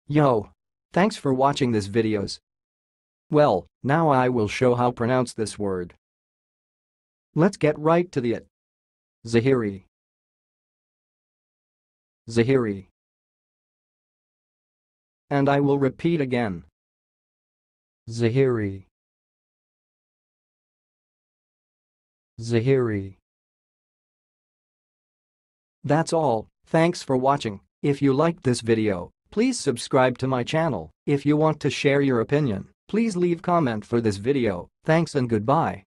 Yo! Thanks for watching this videos. Well, now I will show how pronounce this word. Let's get right to it. Zahiri. Zahiri. And I will repeat again. Zahiri. Zahiri. That's all, thanks for watching. If you liked this video, please subscribe to my channel. If you want to share your opinion, please leave comment for this video. Thanks and goodbye.